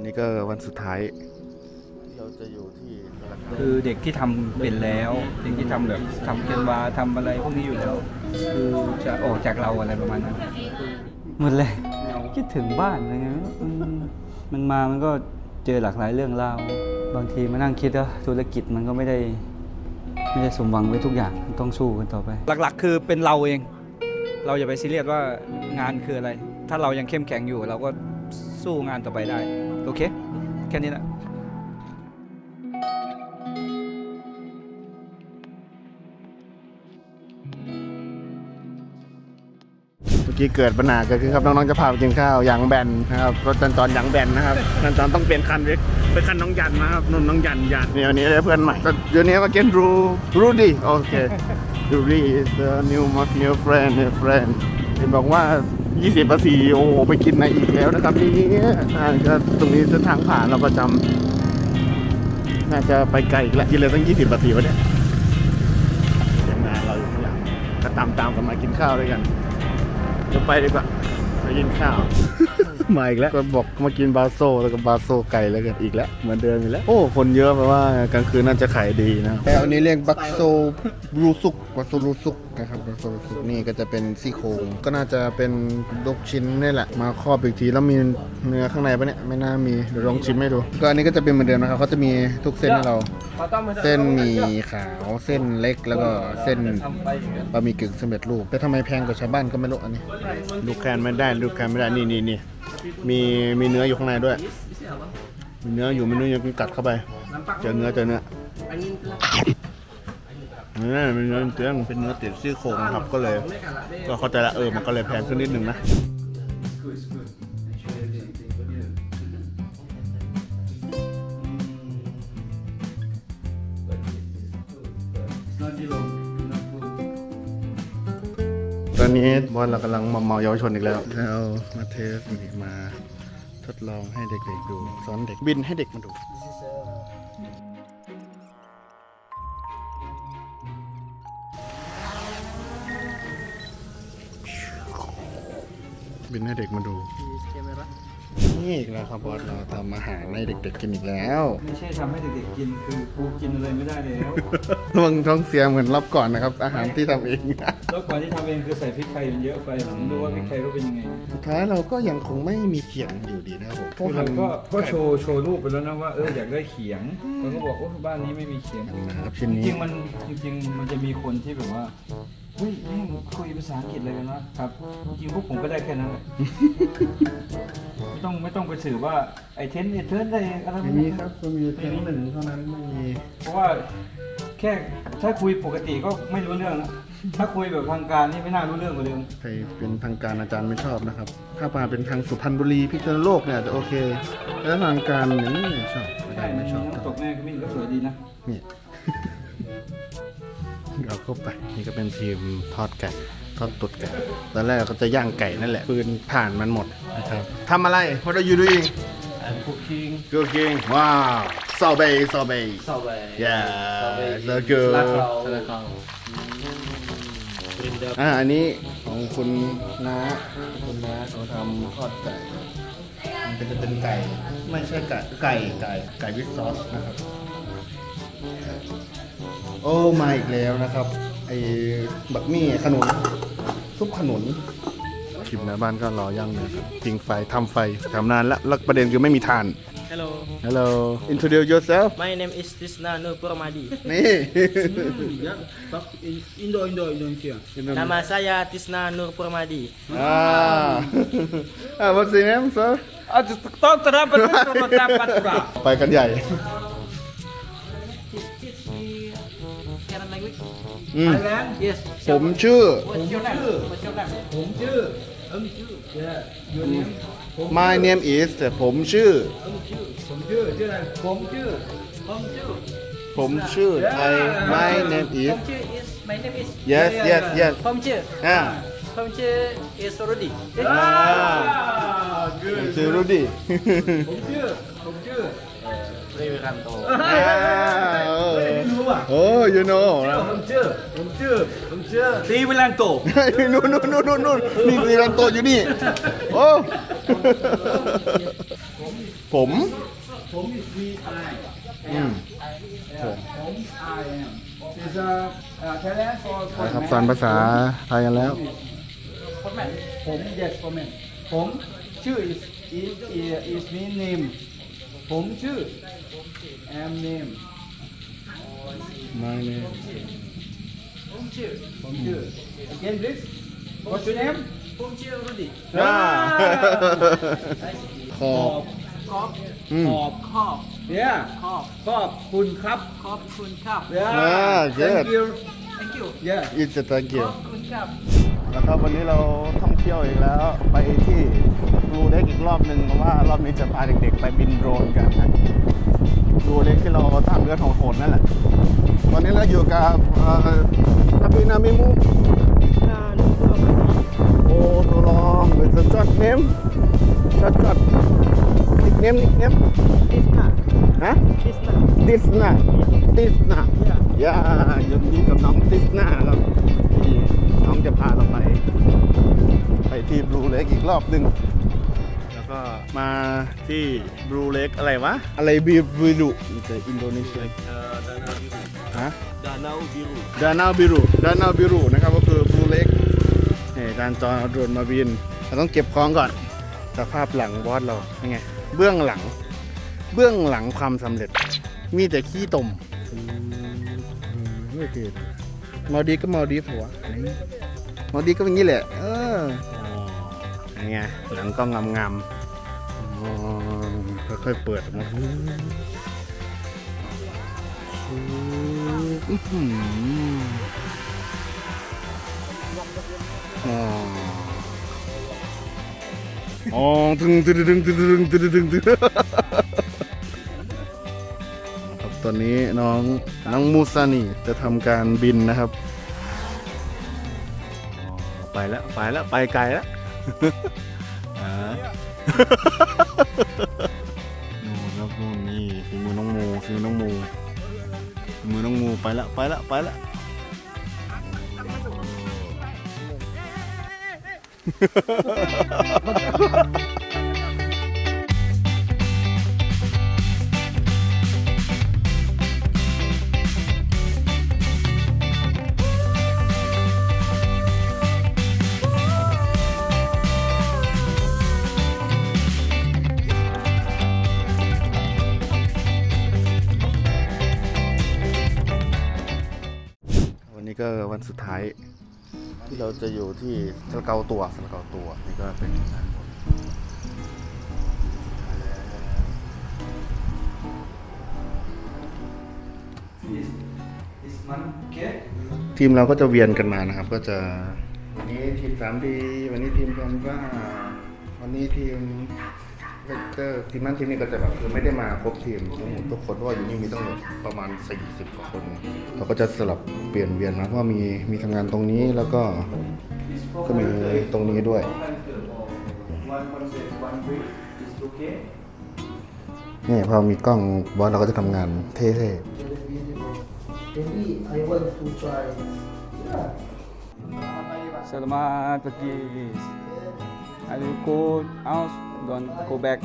นี่ก็วันสุดท้ายเราจะอยู่ที่คือเด็กที่ทำเป็นแล้วเด็กที่ทำแบบทำเกินวาทำอะไรพวกนี้อยู่แล้วคือจะออกจากเราอะไรประมาณนั้นหมดเลยคิดถึงบ้านอะไรเงี้ยมันก็เจอหลากหลายเรื่องราวบางทีมานั่งคิดว่าธุรกิจมันก็ไม่ได้สมหวังไว้ทุกอย่างต้องสู้กันต่อไปหลักๆคือเป็นเราเองเราอย่าไปซีเรียสว่างานคืออะไรถ้าเรายังเข้มแข็งอยู่เราก็สู้งานต่อไปได้โอเคแค่นี้แหละเมื่อกี้เกิดปัญหาเกิดขึ้นครับน้องๆจะพาไปกินข้าวยางแบนนะครับรถจอนยางแบนนะครับจอนต้องเปลี่ยนคันไปคันน้องยันนะครับนุ่นน้องยันเนี่ยวันนี้ได้เพื่อนใหม่เดี๋ยวนี้มาเกนรูดี้โอเครูดี้ is the new friend เห็นบอกว่า20 ภาษีโอ้ไปกินในอีกแล้วนะครับนี่ก็ตรงนี้เส้นทางผ่านเราประจำน่าจะไปไกลอีกแล้วกินเลยตั้ง20 ภาษีวะเนี่ยเดี๋ยวงานเราอยู่ข้างหลังก็ตามกันมากินข้าวด้วยกันเดี๋ยวไปดีกว่าไปกินข้าวมาอีกแล้วก็บอกมากินบาโซแล้วก็บาโซไก่แล้วกันอีกแล้วเหมือนเดิมอีกแล้วโอ้คนเยอะแปลว่ากลางคืนน่าจะขายดีนะแต่อันนี้เรียกบาโซรูซุกนะครับบาโซรูซุกนี่ก็จะเป็นซี่โครงก็น่าจะเป็นลูกชิ้นนี่แหละมาครอบอีกทีแล้วมีเนื้อข้างในปะเนี่ยไม่น่ามีเดี๋ยวลองชิมให้ดูก็อันนี้ก็จะเป็นเหมือนเดิมนะครับเขาจะมีทุกเส้นให้เราเส้นหมี่ขาวเส้นเล็กแล้วก็เส้นบะหมี่กึ่งสำเร็จรูปแต่ทำไมแพงกว่าชาวบ้านก็ไม่รู้อันนี้ลูกแคนไม่ได้นี่มีเนื้ออยู่ข้างในด้วยมีเนื้ออยู่ไม่รู้ยังกัดเข้าไปเจอเนื้อนี่เป็นเนื้อเตี้ยเป็นเนื้อติดซี่โครงครับก็เลยก็เข้าใจละมันก็เลยแพงขึ้นนิดนึงนะตอนนี้บอลเรากำลังเมาเยาวชนอีกแล้วเอามาเทสมาทดลองให้เด็กๆดูสอนเด็กบินให้เด็กมาดูบินให้เด็กมาดูนี่อีกแล้วครับบอสเราทำอาหารให้เด็กๆกินอีกแล้วไม่ใช่ทำให้เด็กๆกินคือกูกินอะไรไม่ได้แล้วระวังท้องเสียเหมือนรอบก่อนนะครับอาหารที่ทำเองรอบก่อนที่ทำเองคือใส่พริกไทยเยอะไปผมดูว่าพริกไทยเขาเป็นยังไงสุดท้ายเราก็ยังคงไม่มีเขียงอยู่ดีนะครับผมก็โชว์รูปไปแล้วนะว่าอยากได้เขียงเขาก็บอกว่าบ้านนี้ไม่มีเขียงนะครับชิ้นนี้จริงมันจะมีคนที่แบบว่าเฮ้ยคุยภาษาอังกฤษเลยนะครับจริงพวกผมก็ได้แค่นั้นเลยไม่ต้องไปสื่อว่าไอเทนได้อะไรไม่มีครับก็มีเพียงหนึ่งเท่านั้นไม่มีเพราะว่าแค่ถ้าคุยปกติก็ไม่รู้เรื่องนะถ้าคุยแบบทางการนี่ไม่น่ารู้เรื่องกว่าเดิมใครเป็นทางการอาจารย์ไม่ชอบนะครับถ้ามาเป็นทางสุพรรณบุรีพิษณุโลกเนี่ยจะโอเคแล้วทางการเนี่ยไม่ชอบไม่ชอบน้ำตกแม่ขมิ้นก็สวยดีนะนี่เอาเข้าไปนี่ก็เป็นทีมทอดไก่ทอดตุดไก่ตอนแรกเราก็จะย่างไก่นั่นแหละปืนผ่านมันหมดนะครับทำอะไร What are you doing I'm cooking wow sorbet yeah so good อันนี้ของคุณน้าเขาทำทอดไก่มันก็จะเป็นไก่ไม่ใช่ไก่วิสซอสนะครับโอ้มาอีกแล้วนะครับไอ้บักมี่ขนุนซุปขนุนชิมนะบ้านก็รอย่างเลยครับทิ้งไฟทำไฟทำนานแล้วประเด็นคือไม่มีถ่าน Hello introduce yourself My name is Tisna Nur Purmadi นี่ Indonesia Nama saya Tisna Nur Purmadi What's your name sir ไปกันใหญ่ Yes ผมชื่อ My name is ผมชื่อMy name is Yes ผมชื่อis Rudy ผมชื่อ Rudy Triwiranto Oh you know ผมชื่อTriwiranto นู่นนี่Triwirantoอยู่นี่โอ้ผผมผม is me I อืมผม I am is a Thailand for ครับสอนภาษาไทยกันแล้ว format ผม yes format ผมชื่อ is me name ผมชื่อ am name My name ผมชื่อ again please what's your name ผมชื่อรุดิขอบขอบอืมขอบ yeah ขอบขอบคุณครับขอบคุณครับ yeah good. thank you thank you yeah It's a thank ข you อบคุณครับแล้วครับวันนี้เราท่องเที่ยวอีกแล้ว ไปที่บลูเล็กอีกรอบหนึ่งเพราะว่ารอบนี้จะพาเด็กๆไปบินโดรนกันนะบลูเล็กที่เราทางเรือโหดๆนั่นแหละตอนนี้เราอยู่กับคาบินามิมุโอ้ตัวลองเป็นสจอดเนมจอดนิกเนม Tisna ฮะ Tisna ติสนาย่าอยู่นี่กับน้องติสนาครับที่น้องจะพาเราไปที่บลูเล็กอีกรอบหนึ่งแล้วก็มาที่บลูเล็กอะไรวะอะไรบิรุนี่คืออินโดนีเซียฮะ Danau Biru ดานาบิรุนะครับก็คือบลูเล็กนี่การจอเอาโดรนมาบินเราต้องเก็บของก่อนสภาพหลังบอสเราเป็นไงเบื้องหลังความสำเร็จมีแต่ขี้ตมไม่เกิดมาดีก็มาดีผัวมาดีก็เป็นงี้แหละยังไงหลังก็งามๆค่อยๆเปิดออกมาอ๋อตึงครับตอนนี้น้องมูซานี่จะทำการบินนะครับไปแล้วไปไกลแล้วนู่นครับนู่นนี่ฝีมือน้องมูไปแล้ววันนี้ก็วันสุดท้ายที่เราจะอยู่ที่สะเกาตัวนี่ก็เป็นทีมเราก็จะเวียนกันมานะครับก็จะวันนี้ทีม3D วันนี้ทีมแพนด้าวันนี้ทีมเวกเตอร์ทีมนั้นทีมนี้ก็จะแบบคือไม่ได้มาครบทีมทุกคนเพราะว่าอยู่นี่มีตั้งประมาณ40 กว่าคนเราก็จะสลับเปลี่ยนเวียนนะเพราะว่ามีทำงานตรงนี้แล้วก็มีตรงนี้ด้วยนี่พอมีกล้องบอสเราก็จะทำงานเท่ๆ Selamat pagi. I will go out, don't go back.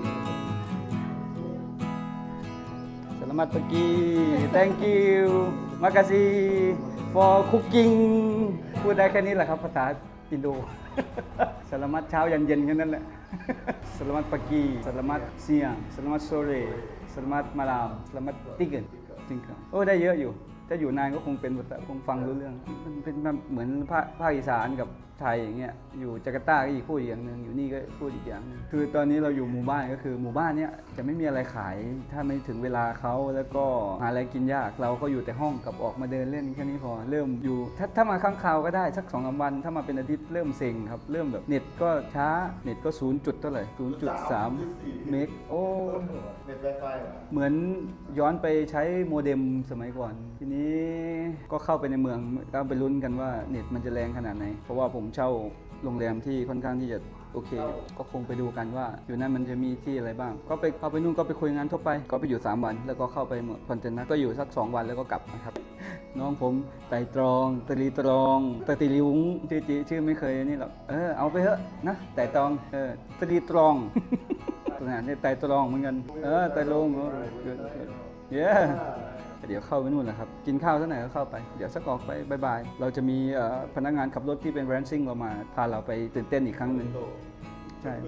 Selamat pagi. Thank you. Makasih for cooking. พูดได้แค่นี้แหละครับภาษาอินโด Selamat เช้ายันเย็นแค่นั้นแหละ Selamat pagi. Selamat siang. Selamat sore. Selamat malam. Selamat tiga. โอ้ได้เยอะอยู่ถ้าอยู่นานก็คงเป็นคงฟังรู้เรื่องมันเป็นเหมือนภาคอีสานกับไทยอย่างเงี้ยอยู่จาการ์ตาก็อีกพูดอีกอย่างหนึ่งอยู่นี่ก็พูดอีกอย่างนึงคือตอนนี้เราอยู่หมู่บ้านก็คือหมู่บ้านเนี้ยจะไม่มีอะไรขายถ้าไม่ถึงเวลาเขาแล้วก็หาอะไรกินยากเราก็อยู่แต่ห้องกับออกมาเดินเล่นแค่นี้พอเริ่มอยู่ถ้ามาค้างคาวก็ได้สัก2-3 วันถ้ามาเป็นอาทิตย์เริ่มเซ็งครับเริ่มแบบเน็ตก็ช้าเน็ตก็0 จุดเท่าไหร่ 0.3 เมกโอ้เหมือนย้อนไปใช้โมเด็มสมัยก่อนทีนี้ก็เข้าไปในเมืองก็ไปลุ้นกันว่าเน็ตมันจะแรงขนาดไหนเพราะว่าผมเช่าโรงแรมที่ค่อนข้างที่จะโอเคก็คงไปดูกันว่าอยู่นั้นมันจะมีที่อะไรบ้างก็ไปเข้าไปนู่นก็ไปคุยงานทั่วไปก็ไปอยู่3 วันแล้วก็เข้าไปคอนเทนเนอร์ก็อยู่สัก2 วันแล้วก็กลับนะครับน้องผมไต่ตรองตรีตรองตรีลิวงชื่อไม่เคยนี่หรอกเอาไปเถอะนะไต่ตรองตรีตรองตนะเนี่ยไต่ตรองเหมือนกันไต่ลงเย้เดี๋ยวเข้าไปนู่นแหละครับกินข้าวสักหน่อยก็เข้าไปเดี๋ยวสักออกไปบายเราจะมีพนักงานขับรถที่เป็นแรนซิ่งเรามาพาเราไปตื่นเต้นอีกครั้งหนึ่งใช่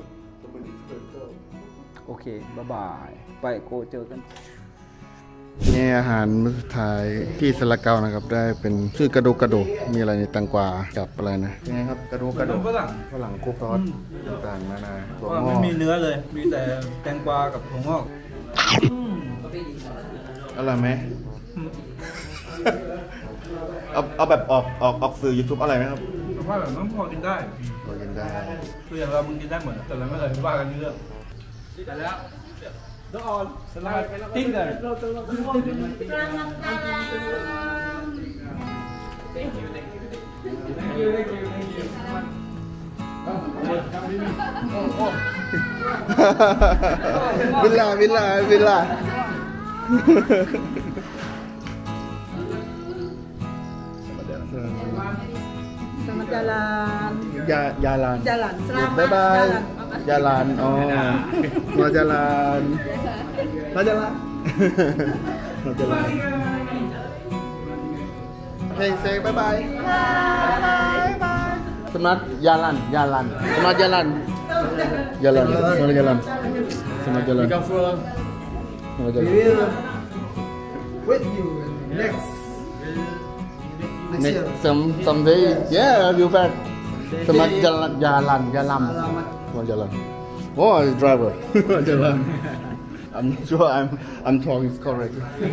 โอเคบายไปโกเจอกันนี่อาหารมื้อสุดท้ายที่สละเกานะครับได้เป็นชื่อกระดูกมีอะไรในตังกวากับอะไรนะยังไงครับกระดูกฝรั่งคลุกซอสต่างๆนานาถั่วงอกไม่มีเนื้อเลยมีแต่แตงกวากับถั่วงอกอร่อยไหมเอาแบบออกสื่อ YouTube อะไรไหมครับว่าแบบมันพอกินได้คืออย่างเรามึงกินได้หมดแต่เราไม่เคยว่ากันเรื่องแต่แล้วSelamat tinggal. Villa. Selamat jalan. Jalan. Selamat bye bye. jalan. Mau jalan. Hey, say bye bye. Selamat jalan. Selamat jalan. With you next Next someday, yeah, I'll be back. Selamat jalan. Oh, driver. Jalan. I'm not sure I'm talking correct.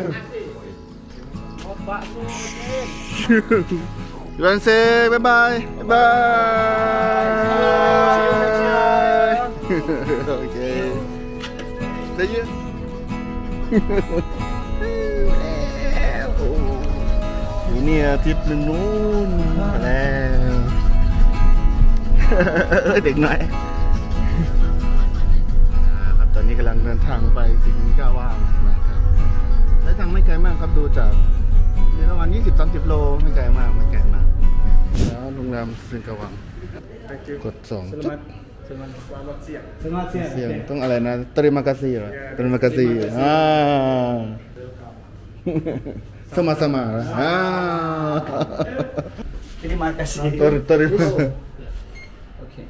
You want to say bye bye? Okay. See you. Ini ya tip nunแล้วเด็กน้อยครับตอนนี้กำลังเดินทางไปสิงห์ก้าว่างนะครับและทางไม่ไกลมากครับดูจากนี่ประมาณ20-30 โลไม่ไกลมากแล้วโรงแรมสิงห์ก้าว่างกด2เสียงต้องอะไรนะterima kasihเหรอterima kasih sama-sama. Terima kasih. Terima. Oke.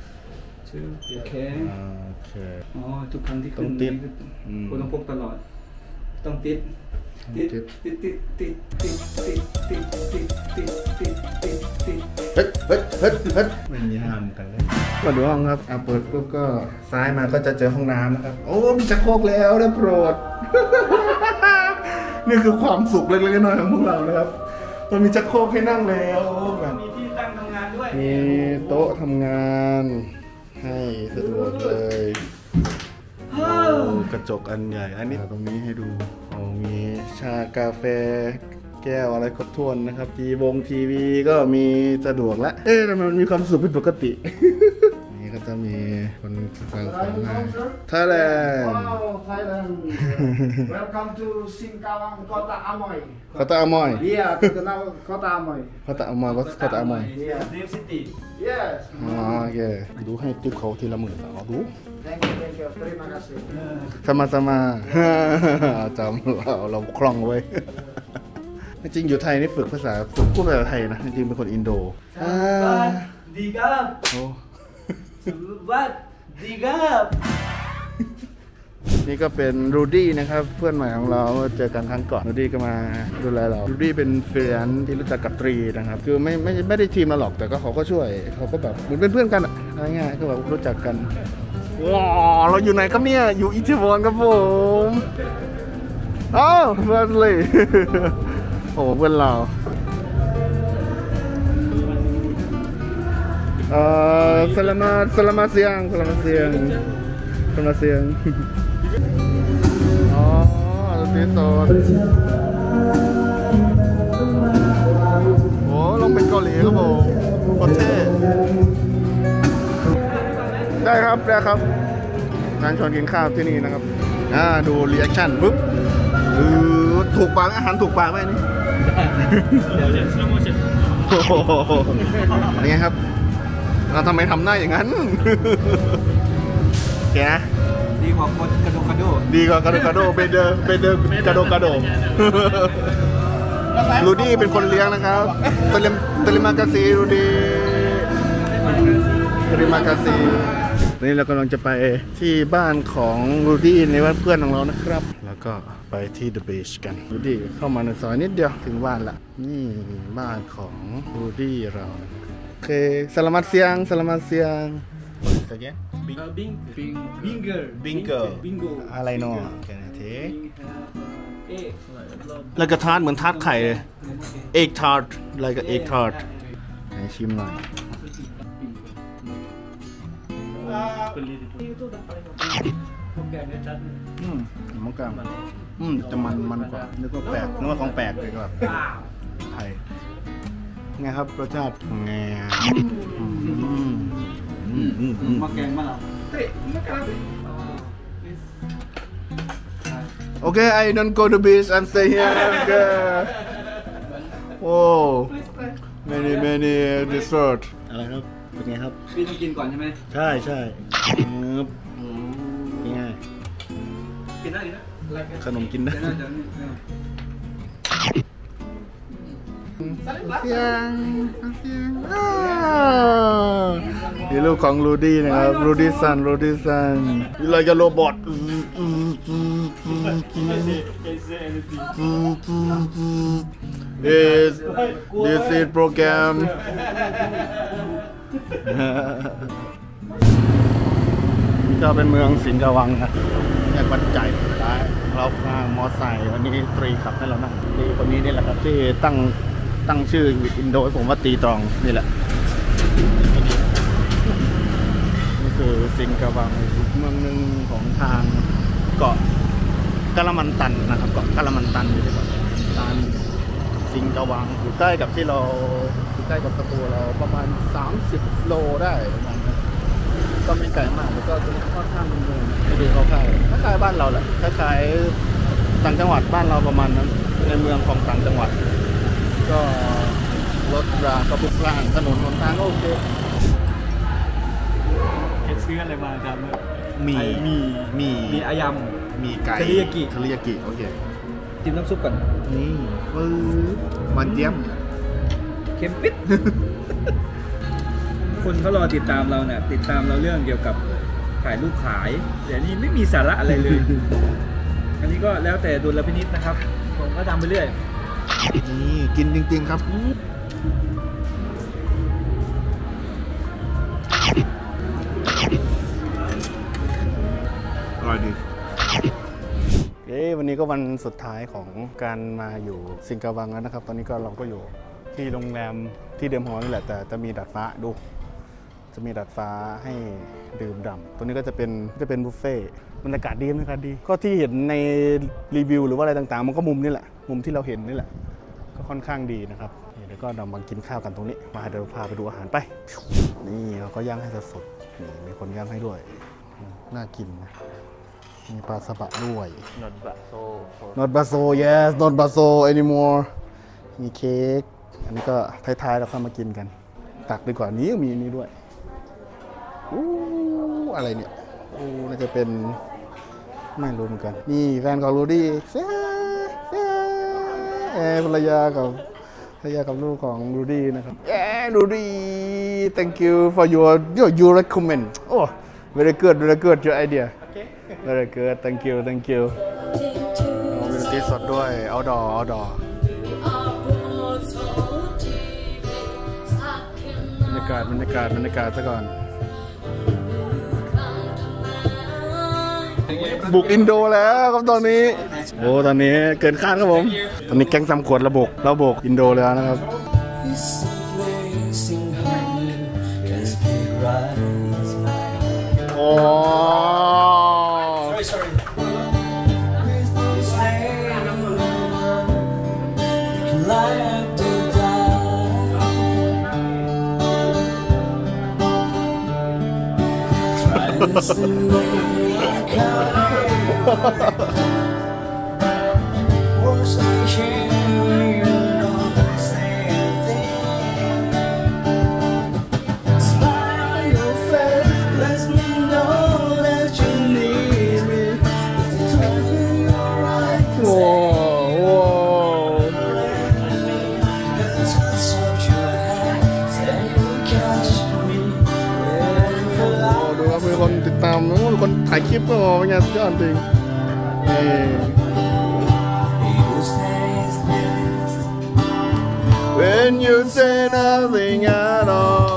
อ๋อทุกครั้งที่ขึ้นคุณต้องพกตลอดต้องติดไม่มีห้ามกันเลยมาดูห้องครับเปิดปุ๊บก็ซ้ายมาก็จะเจอห้องน้ำนะครับโอ้มีชักโครกแล้วได้โปรดนี่คือความสุขเล็กๆน้อยๆของพวกเรานะครับตอนมีชักโครกให้นั่งแล้วแบบมีที่ตั้งทำงานด้วยมีโต๊ะทำงานให้สะดวกเลยกระจกอันใหญ่อันนี้ตรงนี้ให้ดูมีชากาแฟแก้วอะไรครบถ้วนนะครับทีวีก็มีสะดวกแล้วทำไมมันมีความสุขเป็นปกตินี่ก็จะมีคนฟังของมาไทยแลนด์ Welcome to Singkawang Kota Amoy. Kota Amoy. Iya, terkenal Kota Amoy. Kota Amoy. Dream City. Yes. โอเคดูให้ติ๊บเขาทีละหมื่นเอาดู Thank you. Terima kasih. samaจำเราคล่องไว้จริงอยู่ไทยนี่ฝึกพูดภาษาไทยนะจริงเป็นคนอินโดดีครับวัดดีครับนี่ก็เป็นรูดี้นะครับเพื่อนใหม่ของเราเจอกันครั้งก่อนรูดี้ก็มาดูแลเรารูดี้เป็นเฟรนด์ที่รู้จักกับตรีนะครับคือไม่ได้ทีมมาหรอกแต่ก็เขาก็ช่วยเขาก็แบบเหมือนเป็นเพื่อนกันอะไรเงี้ยก็แบบรู้จักกันว้าวเราอยู่ไหนครับเนี่ยอยู่อิตาลีครับผมอ้าวเพื่อนเลยโอ้เพื่อนเราselamat siangอ๋อที่โซนโอ้ลงเป็นเกาหลีครับผมโคตรเท่ได้ครับงานชวนกินข้าวที่นี่นะครับดูรีแอคชั่นปุ๊บถูกปากอาหารถูกปากไหมนี่นี่ไงครับเราทำไมทำหน้าอย่างนั้นโอเคนะดีกว่าคนกระโดดกระโดดดีกว่ากาโดกาโดเบเดอร์กาโดกาโดรูดี้เป็นคนเลี้ยงนะครับตริมากาซีรูดี้ตริมากาซีตอนนี้เรากำลังจะไปที่บ้านของรูดี้ในบ้านเพื่อนของเรานะครับแล้วก็ไปที่เดอะบีชกันรูดี้เข้ามาในซอยนิดเดียวถึงบ้านละนี่บ้านของรูดี้เราโอเคสลามัดเซียง Bingo. อะไรเนาะแค่นี้เทแล้วก็ทาร์ตเหมือนทาร์ตไข่เลยเอ็กทาร์ตอะไรก็เอ็กทาร์ตให้ชิมหน่อยมะกามจะมันกว่านึกว่าแปลกนึกว่าของแปลกเลยก็แบบไทยไงครับรสชาติไงมาแกงมาแล้ว Okay, I don't go to beach and stay here. Oh, many dessert. อะไรครับเป็นไงครับพี่ต้องกินก่อนใช่ไหมใช่ง่ายกินได้นะขนมกินได้เสียงนี่ลูกของรูดี้นะครับรูดี้ซันอะไรจะโรบอทthis is program นี่ก็เป็นเมืองสิงห์กวังนะแยกวัดใจเราข้างมอไซค์วันนี้ตรีขับให้เรานั่งตีคนนี้นี่แหละครับที่ตั้งชื่ออินโดให้ผมว่าตีตรองนี่แหละนี่คือสิงห์กวังเมืองหนึ่งของทางเกาะกะละมันตันนะครับเกาะกะละมันตันอยู่ที่เกาะตันสิงห์กวังอยู่ใกล้กับที่เราอยู่ใกล้กับสตูเราประมาณ30โลได้ประมาณนั้นก็ไม่ไกลมากแล้วก็ค่อนข้างเป็นเมืองไม่ดูเขาคล้ายบ้านเราแหละคล้ายต่างจังหวัดบ้านเราประมาณนั้นในเมืองของต่างจังหวัดก็รถราก็พลุกพล่านถนนหนทางก็โอเคซื้ออะไรมาครับมีอายำมีไก่เทริยากิโอเคจิ้มน้ำซุปก่อนนี่มันเยี่ยมเค็มปิด คนเขารอติดตามเราเนี่ยติดตามเราเรื่องเกี่ยวกับถ่ายรูปขายแต่นี่ไม่มีสาระอะไรเลย อันนี้ก็แล้วแต่ดุลพินิจนะครับผมก็ทำไปเรื่อยนี่กินจริงๆครับอร่อยดีวันนี้ก็วันสุดท้ายของการมาอยู่สิงห์กวังแล้วนะครับตอนนี้ก็เราก็อยู่ที่โรงแรมที่เดิมหอนี่แหละแต่จะมีดาดฟ้าดูจะมีดาดฟ้าให้ดื่มด่ำตัวนี้ก็จะเป็นบุฟเฟ่บรรยากาศดีก็ที่เห็นในรีวิวหรือว่าอะไรต่างๆมันก็มุมนี่แหละมุมที่เราเห็นนี่แหละก็ค่อนข้างดีนะครับเดี๋ยวก็เรามากินข้าวกันตรงนี้มาเดี๋ยวพาไปดูอาหารไปนี่เราก็ย่างให้สดๆนี่มีคนย่างให้ด้วยน่ากินนะมีปลาสบะด้วย not baso yes not baso anymore มีเค้กอันนี้ก็ท้ายๆเราเข้ามากินกันตักดีกว่านี้มีนี่ด้วยอะไรเนี่ยน่าจะเป็นไม่รู้เหมือนกันนี่แฟนของรูดี้ภรรยากับลูกของรูดี้นะครับรูดี้ thank you for your recommend oh very good your idea very good thank you มีดนตรีสดด้วย outdoor บรรยากาศซะก่อนบุกอินโดแล้วครับตอนนี้โอ้ตอนนี้เกินคาดครับผมตอนนี้แก๊งซ้ำขวดระบบอินโดแล้วนะครับโอ้ Smile your face, let me know that you need โอ้เป็นไงสุดยอดจริงนี่ When you say nothing at all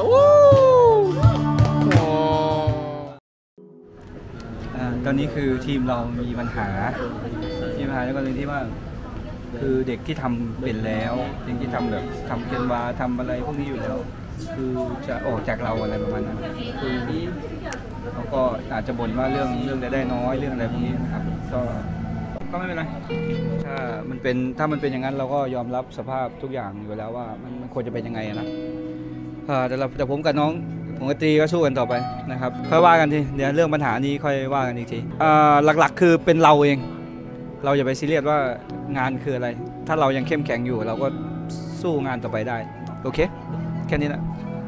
ตอนนี้คือทีมเรามีปัญหาแล้วก็เลยที่ว่าคือเด็กที่ทำเป็นแล้วเด็กที่ทำแบบทำเคนวาทำอะไรพวกนี้อยู่แล้วคือจะออกจากเราอะไรประมาณนั้นคือเขาก็อาจจะบ่นว่าเรื่องรายได้น้อยเรื่องอะไรพวกนี้นะครับก็ไม่เป็นไรถ้ามันเป็นอย่างนั้นเราก็ยอมรับสภาพทุกอย่างอยู่แล้วว่ามันควรจะเป็นยังไงนะแต่ผมกับน้องผมกับตรีก็สู้กันต่อไปนะครับค่อยว่ากันทีเดี๋ยวเรื่องปัญหานี้ค่อยว่ากันอีกทีหลักๆคือเป็นเราเองเราอย่าไปซีเรียสว่างานคืออะไรถ้าเรายังเข้มแข็งอยู่เราก็สู้งานต่อไปได้โอเคแค่นี้นะ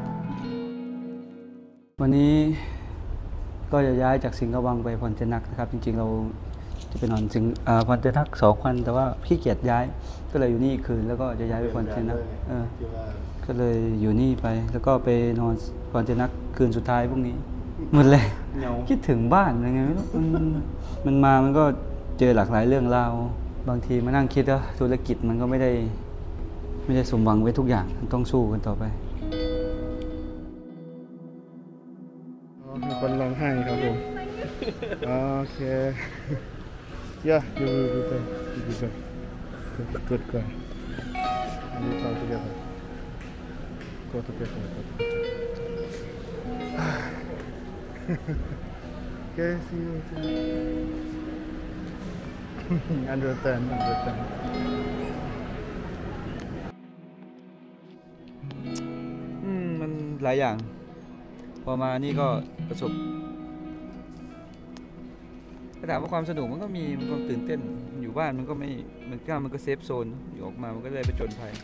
วันนี้ก็จะย้ายจากสิงห์กวังไปพรเจนักนะครับจริงๆเราจะไปนอนพรเจนัก2 วันแต่ว่าขี้เกียจย้ายก็เลยอยู่นี่คืนแล้วก็จะย้ายไปพรเจนักก็เลยอยู่นี่ไปแล้วก็ไปนอนพรเจนักคืนสุดท้ายพรุ่งนี้หมดเลยคิดถึงบ้านยังไงไม่รู้มันก็เจอหลากหลายเรื่องราวบางทีมานั่งคิดว่าธุรกิจมันก็ไม่ได้สมหวังไว้ทุกอย่างต้องสู้กันต่อไปมีคนร้องไห้ครับผมโอเคyeah you be good girl we talk together go together okay see you understand มันหลายอย่างพอมานี่ก็ประสบถามว่าความสนุกมันก็มีมันก็ตื่นเต้นอยู่บ้านมันก็ไม่มันก็เซฟโซนอยู่ออกมามันก็ได้ไปจนภัย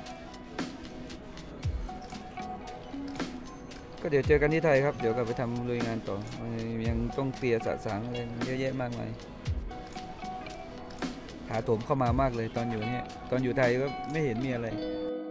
ก็เดี๋ยวเจอกันที่ไทยครับเดี๋ยวกลับไปทำลุยงานต่อยังต้องเคลียร์สะสางอะไรเยอะแยะมากมายถาโถมเข้ามามากเลยตอนอยู่ไทยก็ไม่เห็นมีอะไร